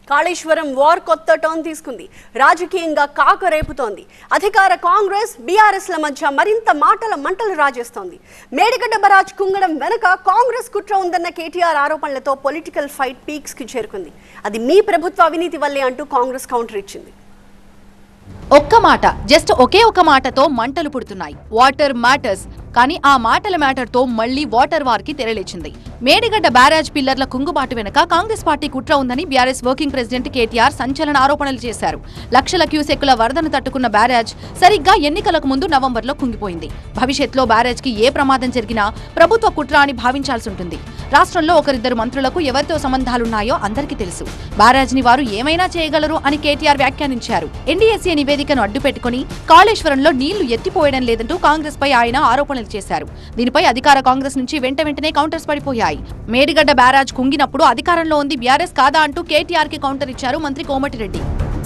Kaleshwaram war కొత్త turn తీసుకుంది. రాజకీయంగా కాకరేపుతోంది. అధికార కాంగ్రెస్ బీఆర్ఎస్ల మధ్య మరింత మాటల మంటలు రాజేస్తోంది. మేడిగడ్డ బరాజ్ కుంగడం వెనక కాంగ్రెస్ కుట్ర ఉందన్న కేటీఆర్ ఆరోపణలతో పొలిటికల్ ఫైట్ పీక్స్ కి చేరుకుంది. అది మీ ప్రభుత్వ అవినీతి వల్లే అంటూ కాంగ్రెస్ కౌంటర్ ఇచ్చింది. ఒక్క మాట, జస్ట్ ఒకే ఒక మాటతో మంటలు పుడుతున్నాయి. Water matters. కానీ ఆ మాటల మ్యాటర్తో మళ్లీ వాటర్ వార్ కి తెరలేచింది. మేడిగడ్డ బ్యారేజ్ పిల్లర్ల కుంగుబాటు వెనక కాంగ్రెస్ పార్టీ కుట్ర ఉందని బీఆర్ఎస్ వర్కింగ్ ప్రెసిడెంట్ కేటీఆర్ సంచలన ఆరోపణలు చేశారు. లక్షల క్యూసెక్కుల వరదను తట్టుకున్న బ్యారేజ్ సరిగ్గా ఎన్నికలకు ముందు నవంబర్లో కుంగిపోయింది. భవిష్యత్తులో బ్యారేజ్ కి ఏ ప్రమాదం జరిగినా ప్రభుత్వ కుట్ర అని భావించాల్సి ఉంటుంది. రాష్ట్రంలో ఒకరిద్దరు మంత్రులకు ఎవరితో సంబంధాలున్నాయో అందరికీ తెలుసు. బ్యారేజ్ ని వారు ఏమైనా చేయగలరు అని కేటీఆర్ వ్యాఖ్యానించారు. ఎన్డీఎస్ఏ నివేదికను అడ్డుపెట్టుకుని కాళేశ్వరంలో నీళ్లు ఎత్తిపోయడం లేదంటూ కాంగ్రెస్ పై ఆయన ఆరోపణలు చేశారు. దీనిపై అధికార కాంగ్రెస్ నుంచి వెంటనే కౌంటర్స్ పడిపోయాయి. మేడిగడ్డ బ్యారేజ్ కుంగినప్పుడు అధికారంలో ఉంది బీఆర్ఎస్ కాదా అంటూ కేటీఆర్ కి కౌంటర్ ఇచ్చారు మంత్రి కోమటిరెడ్డి.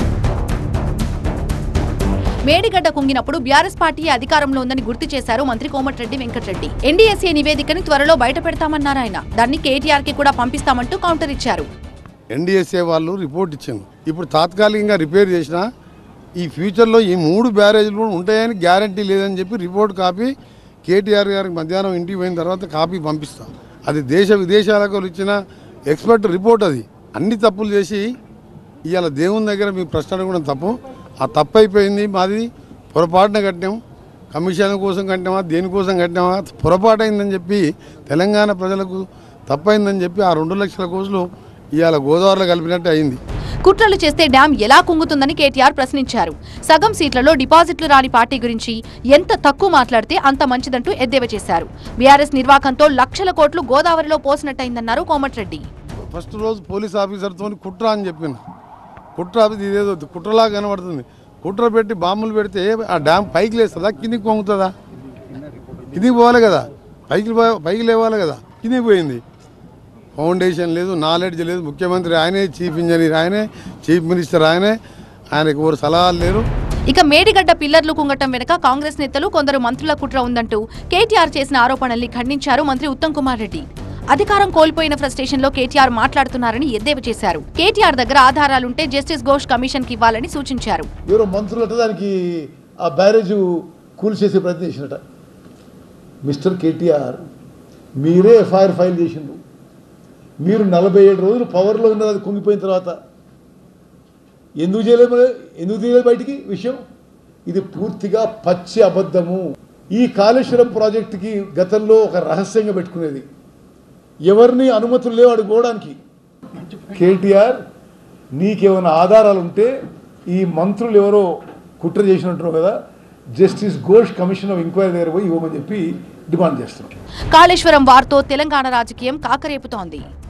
మేడిగడ్డ కుంగినప్పుడు బీఆర్ఎస్ పార్టీ అధికారంలో ఉందని గుర్తు చేశారు మంత్రి కోమటిరెడ్డి వెంకటరెడ్డి. ఎన్డీఎస్ఏ నివేదికని త్వరలో బయట పెడతామన్నారు ఆయన. దాన్ని కేటీఆర్ కి కూడా పంపిస్తామంటూ కౌంటర్ ఇచ్చారు. ఎన్డీఎస్ఏ వాళ్ళు రిపోర్ట్ ఇచ్చారు. ఇప్పుడు తాత్కాలికంగా రిపేర్ చేసినా ఈ ఫ్యూచర్లో ఈ 3 బ్యారేజ్లు కూడా ఉంటాయని గ్యారంటీ లేదని చెప్పి రిపోర్ట్ కాపీ కేటీఆర్ గారికి మధ్యాహ్నం ఇంటికి పోయిన తర్వాత కాపీ పంపిస్తాం. అది దేశ విదేశాలకు ఇచ్చిన ఎక్స్పర్ట్ రిపోర్ట్. అది అన్ని తప్పులు చేసి ఇవాళ దేవుని దగ్గర మీ ప్రశ్న అడగడం తప్పు. ఆ తప్పు అయిపోయింది. మాది పొరపాటున కట్టినాం. కమిషన్ కోసం కట్టినామా, దేనికోసం కట్టినామా, పొరపాటు అయిందని చెప్పి తెలంగాణ ప్రజలకు తప్పైందని చెప్పి ఆ 2 లక్షల కోట్లు ఇవాళ గోదావరిలో కలిపినట్టు అయింది. కుట్రలు చేస్తే డ్యాం ఎలా కుంగుతుందని కేటీఆర్ ప్రశ్నించారు. సగం సీట్లలో డిపాజిట్లు రాని పార్టీ గురించి ఎంత తక్కువ మాట్లాడితే అంత మంచిదంటూ ఎద్దేవా చేశారు. బీఆర్ఎస్ నిర్వాకంతో లక్షల కోట్లు గోదావరిలో పోసినట్టయిందన్నారు కోమటిరెడ్డి. ఫస్ట్ రోజు పోలీస్ ఆఫీసర్తో కుట్ర అని చెప్పిన కుట్ర ఇదేదో కుట్రలా కనబడుతుంది. కుట్ర పెట్టి బాంబులు పెడితే ఆ డ్యామ్ పైకి లేస్తుందా, కిందికి పొంగుతుందా? కిందికి పోవాలి కదా, పైకి లేవాలి కదా. కిందికి పోయింది. ఫౌండేషన్ లేదు, నాలెడ్జ్ లేదు. ముఖ్యమంత్రి ఆయనే, చీఫ్ ఇంజనీర్ ఆయనే, చీఫ్ మినిస్టర్ ఆయనకు ఎవరు సలహాలు లేరు. ఇక మేడిగడ్డ పిల్లర్లు కుంగటం వెనుక కాంగ్రెస్ నేతలు కొందరు మంత్రుల కుట్ర ఉందంటూ కేటీఆర్ చేసిన ఆరోపణల్ని ఖండించారు మంత్రి ఉత్తమ్ కుమార్ రెడ్డి. అధికారం కోల్పోయిన ఫ్రస్ట్రేషన్ లో కేటీఆర్ మాట్లాడుతున్నారని ఎద్దేవా చేశారు. కేటీఆర్ దగ్గర ఆధారాలుంటే జస్టిస్ ఘోష్ కమిషన్ కి ఇవ్వాలని సూచించారు. ఎవరో మంత్రులట దానికి ఆ బ్యారేజ్ కూల్ చేసే ప్రయత్నం చేసినట. మిస్టర్ కేటీఆర్, మీరే ఎఫ్ఐఆర్ ఫైల్ చేసిండ్రు. మీరు 47 రోజులు పవర్లో ఉన్నారు. అది కుంగిపోయిన తర్వాత ఎందుకు తీయలేదు బయటికి విషయం? ఇది పూర్తిగా పచ్చి అబద్ధము. ఈ కాళేశ్వరం ప్రాజెక్టుకి గతంలో ఒక రహస్యంగా పెట్టుకునేది. ఎవరిని అనుమతులు లేవు అడుగుకోవడానికి. కేటీఆర్, నీకేమైనా ఆధారాలు ఉంటే ఈ మంత్రులు ఎవరో కుట్ర చేసినట్టున్నావు కదా, justice Ghosh commission of enquiry దగ్గర పోయి ఇవ్వమని చెప్పి డిమాండ్ చేస్తున్నాం. కాళేశ్వరం వార్తో తెలంగాణ రాజకీయం కాకరేపుతోంది.